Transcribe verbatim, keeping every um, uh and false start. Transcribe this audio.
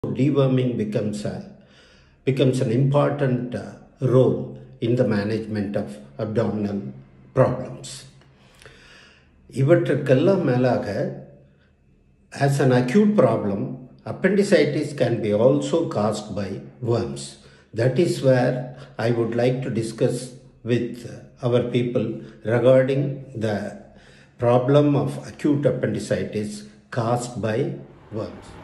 deworming becomes, a, becomes an important uh, role in the management of abdominal problems. இவற்றுக்கெல்லாம் மேலாக, as an acute problem, appendicitis can be also caused by worms. That is where I would like to discuss with our people regarding the problem of acute appendicitis caused by worms.